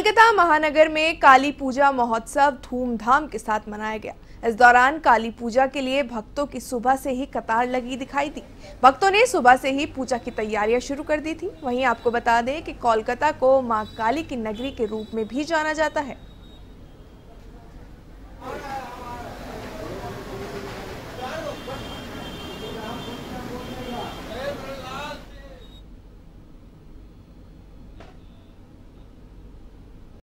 कोलकाता महानगर में काली पूजा महोत्सव धूमधाम के साथ मनाया गया। इस दौरान काली पूजा के लिए भक्तों की सुबह से ही कतार लगी दिखाई दी। भक्तों ने सुबह से ही पूजा की तैयारियां शुरू कर दी थी। वहीं आपको बता दें कि कोलकाता को मां काली की नगरी के रूप में भी जाना जाता है।